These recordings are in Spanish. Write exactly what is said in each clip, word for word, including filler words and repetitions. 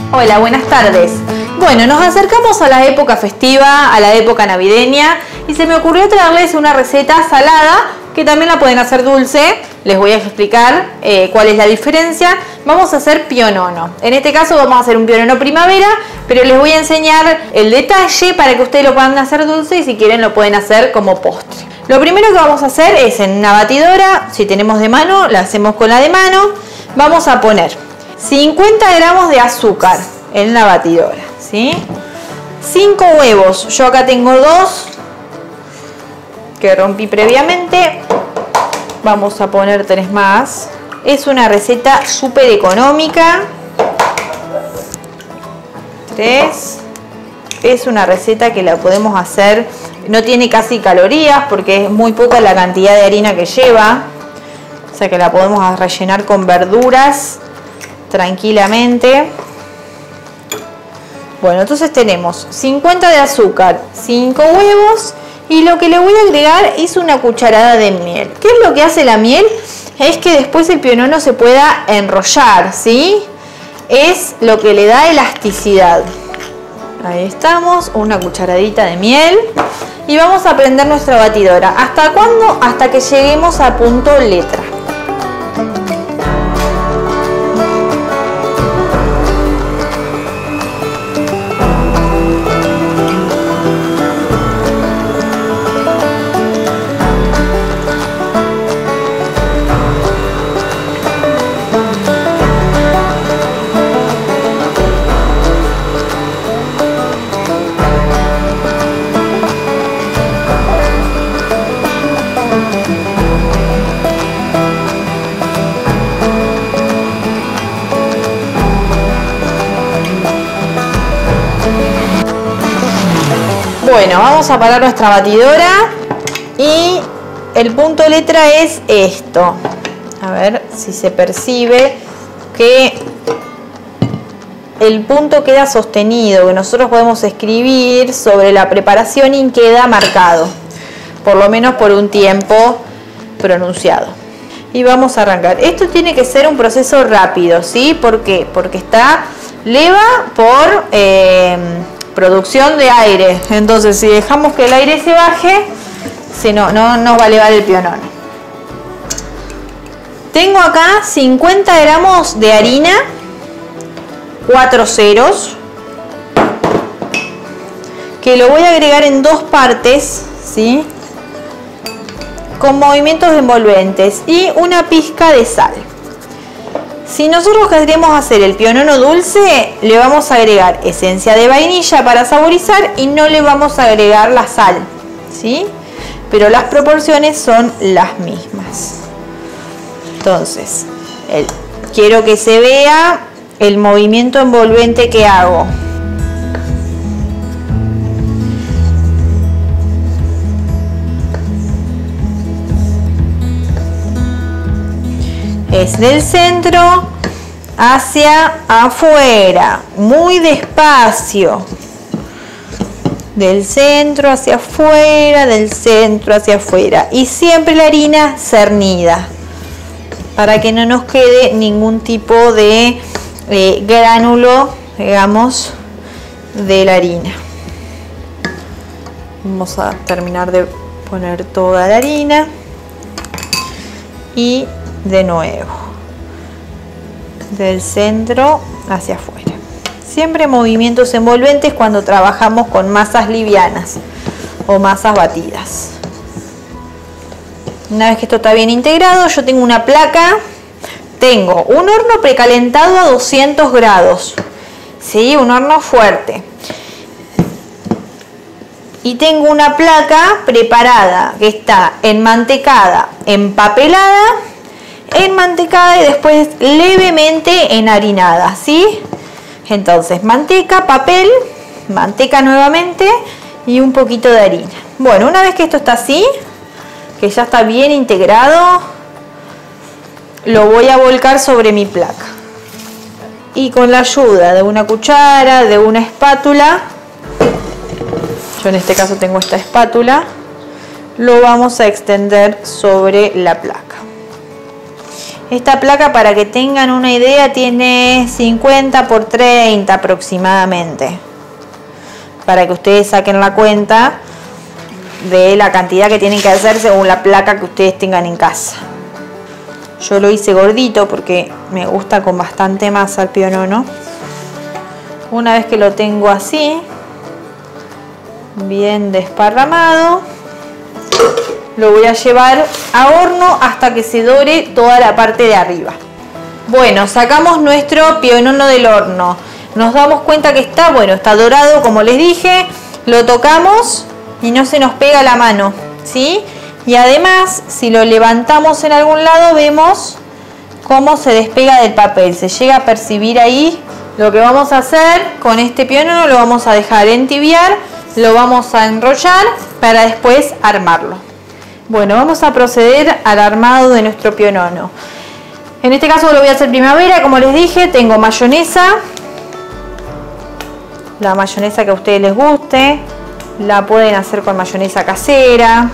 Hola, buenas tardes. Bueno, nos acercamos a la época festiva, a la época navideña, y se me ocurrió traerles una receta salada que también la pueden hacer dulce. Les voy a explicar eh, cuál es la diferencia. Vamos a hacer pionono. En este caso vamos a hacer un pionono primavera, pero les voy a enseñar el detalle para que ustedes lo puedan hacer dulce y si quieren lo pueden hacer como postre. Lo primero que vamos a hacer es en una batidora, si tenemos de mano, la hacemos con la de mano. Vamos a poner cincuenta gramos de azúcar en la batidora, ¿sí? cinco huevos, yo acá tengo dos que rompí previamente. Vamos a poner tres más. Es una receta súper económica. Tres. Es una receta que la podemos hacer, no tiene casi calorías porque es muy poca la cantidad de harina que lleva. O sea que la podemos rellenar con verduras tranquilamente. Bueno, entonces tenemos cincuenta de azúcar, cinco huevos y lo que le voy a agregar es una cucharada de miel. ¿Qué es lo que hace la miel? Es que después el pionono se pueda enrollar, ¿sí? Es lo que le da elasticidad. Ahí estamos, una cucharadita de miel y vamos a prender nuestra batidora. ¿Hasta cuándo? Hasta que lleguemos a punto letra. Bueno, vamos a parar nuestra batidora y el punto letra es esto. A ver si se percibe que el punto queda sostenido, que nosotros podemos escribir sobre la preparación y queda marcado, por lo menos por un tiempo pronunciado. Y vamos a arrancar. Esto tiene que ser un proceso rápido, ¿sí? ¿Por qué? Porque está leva por... Eh, producción de aire, entonces si dejamos que el aire se baje, si no, no nos va a elevar el pionono. Tengo acá cincuenta gramos de harina, cuatro ceros, que lo voy a agregar en dos partes, ¿sí? Con movimientos envolventes y una pizca de sal. Si nosotros queremos hacer el pionono dulce, le vamos a agregar esencia de vainilla para saborizar y no le vamos a agregar la sal, ¿sí? Pero las proporciones son las mismas. Entonces, el, quiero que se vea el movimiento envolvente que hago. Es del centro hacia afuera, muy despacio. Del centro hacia afuera, del centro hacia afuera. Y siempre la harina cernida, para que no nos quede ningún tipo de eh, gránulo, digamos, de la harina. Vamos a terminar de poner toda la harina. Y de nuevo, del centro hacia afuera. Siempre movimientos envolventes cuando trabajamos con masas livianas o masas batidas. Una vez que esto está bien integrado, yo tengo una placa, tengo un horno precalentado a doscientos grados, ¿sí? Un horno fuerte. Y tengo una placa preparada que está enmantecada, empapelada, enmantecada y después levemente enharinada, ¿sí? Entonces, manteca, papel, manteca nuevamente y un poquito de harina. Bueno, una vez que esto está así, que ya está bien integrado, lo voy a volcar sobre mi placa. Y con la ayuda de una cuchara, de una espátula, yo en este caso tengo esta espátula, lo vamos a extender sobre la placa. Esta placa, para que tengan una idea, tiene cincuenta por treinta aproximadamente. Para que ustedes saquen la cuenta de la cantidad que tienen que hacer según la placa que ustedes tengan en casa. Yo lo hice gordito porque me gusta con bastante masa el pionono. Una vez que lo tengo así, bien desparramado, lo voy a llevar a horno hasta que se dore toda la parte de arriba. Bueno, sacamos nuestro pionono del horno. Nos damos cuenta que está, bueno, está dorado, como les dije. Lo tocamos y no se nos pega la mano, ¿sí? Y además, si lo levantamos en algún lado, vemos cómo se despega del papel. Se llega a percibir ahí. Lo que vamos a hacer con este pionono, lo vamos a dejar entibiar, lo vamos a enrollar para después armarlo. Bueno, vamos a proceder al armado de nuestro pionono. En este caso lo voy a hacer primavera, como les dije. Tengo mayonesa, la mayonesa que a ustedes les guste. La pueden hacer con mayonesa casera.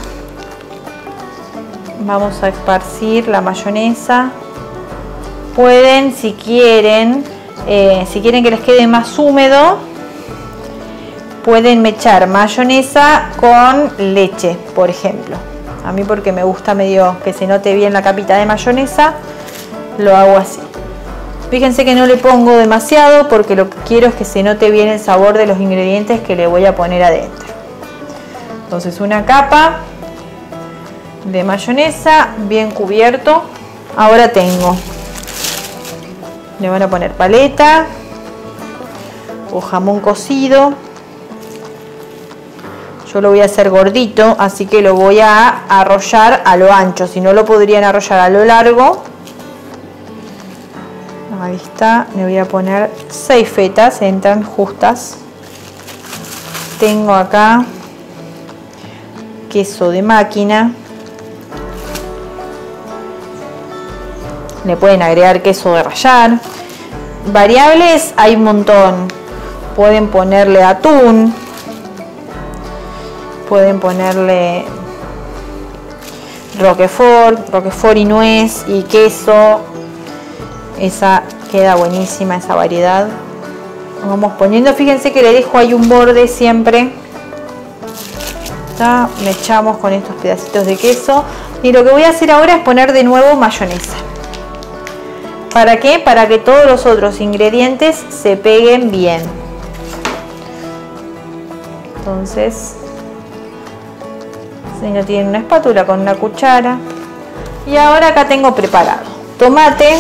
Vamos a esparcir la mayonesa. Pueden, si quieren, eh, si quieren que les quede más húmedo, pueden mechar mayonesa con leche, por ejemplo. A mí, porque me gusta medio que se note bien la capita de mayonesa, lo hago así. Fíjense que no le pongo demasiado porque lo que quiero es que se note bien el sabor de los ingredientes que le voy a poner adentro. Entonces, una capa de mayonesa bien cubierto. Ahora tengo, le van a poner paleta o jamón cocido. Yo lo voy a hacer gordito, así que lo voy a arrollar a lo ancho. Si no, lo podrían arrollar a lo largo. Ahí está. Le voy a poner seis fetas, entran justas. Tengo acá queso de máquina. Le pueden agregar queso de rallar. Variables hay un montón. Pueden ponerle atún. Pueden ponerle roquefort, roquefort y nuez y queso. Esa queda buenísima, esa variedad. Vamos poniendo, fíjense que le dejo ahí un borde siempre. ¿Está? Me echamos con estos pedacitos de queso. Y lo que voy a hacer ahora es poner de nuevo mayonesa. ¿Para qué? Para que todos los otros ingredientes se peguen bien. Entonces, si no tienen una espátula, con una cuchara. Y ahora acá tengo preparado tomate.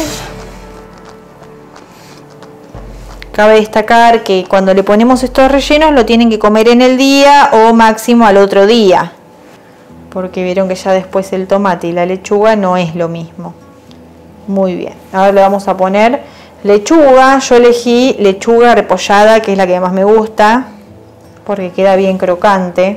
Cabe destacar que cuando le ponemos estos rellenos lo tienen que comer en el día o máximo al otro día, porque vieron que ya después el tomate y la lechuga no es lo mismo. Muy bien, ahora le vamos a poner lechuga. Yo elegí lechuga repollada, que es la que más me gusta, porque queda bien crocante.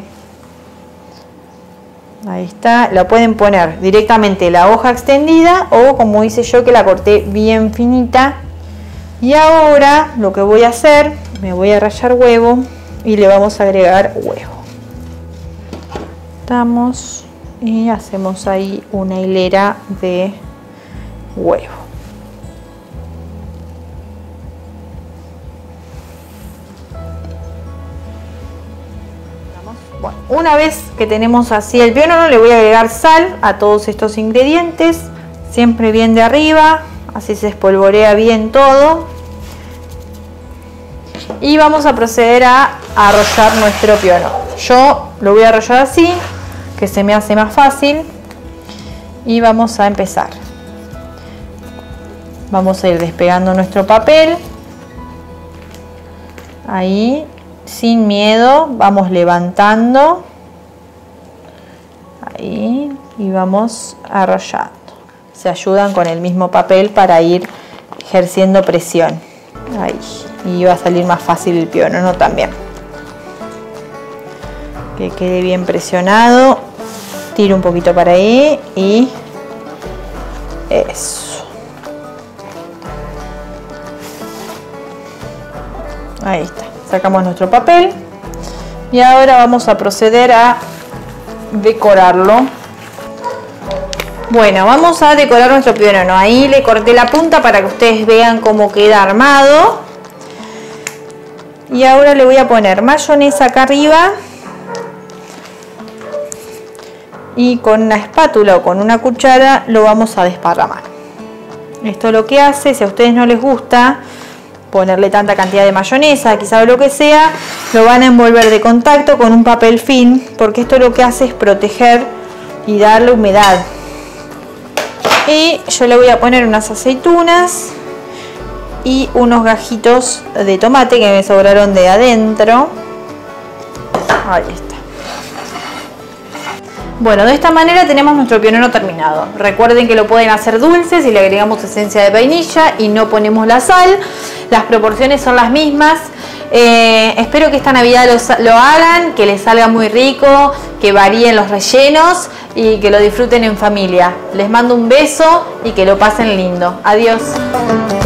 Ahí está. La pueden poner directamente la hoja extendida o, como hice yo, que la corté bien finita. Y ahora lo que voy a hacer, me voy a rallar huevo y le vamos a agregar huevo. Damos y hacemos ahí una hilera de huevo. Bueno, una vez que tenemos así el pionono, le voy a agregar sal a todos estos ingredientes, siempre bien de arriba. Así se espolvorea bien todo. Y vamos a proceder a arrollar nuestro pionono. Yo lo voy a arrollar así, que se me hace más fácil. Y vamos a empezar. Vamos a ir despegando nuestro papel. Ahí, sin miedo, vamos levantando. Ahí, y vamos arrollando. Se ayudan con el mismo papel para ir ejerciendo presión. Ahí. Y va a salir más fácil el pionono también. Que quede bien presionado. Tiro un poquito para ahí. Y eso. Ahí está. Sacamos nuestro papel. Y ahora vamos a proceder a decorarlo Bueno, vamos a decorar nuestro pionono. Ahí le corté la punta para que ustedes vean cómo queda armado. Y ahora le voy a poner mayonesa acá arriba. Y con una espátula o con una cuchara lo vamos a desparramar. Esto lo que hace, si a ustedes no les gusta ponerle tanta cantidad de mayonesa, quizá lo que sea, lo van a envolver de contacto con un papel film, porque esto lo que hace es proteger y darle humedad. Y yo le voy a poner unas aceitunas y unos gajitos de tomate que me sobraron de adentro. Ahí está. Bueno, de esta manera tenemos nuestro pionono terminado. Recuerden que lo pueden hacer dulce si le agregamos esencia de vainilla y no ponemos la sal. Las proporciones son las mismas. Eh, espero que esta Navidad lo, lo hagan, que les salga muy rico, que varíen los rellenos y que lo disfruten en familia. Les mando un beso y que lo pasen lindo. Adiós.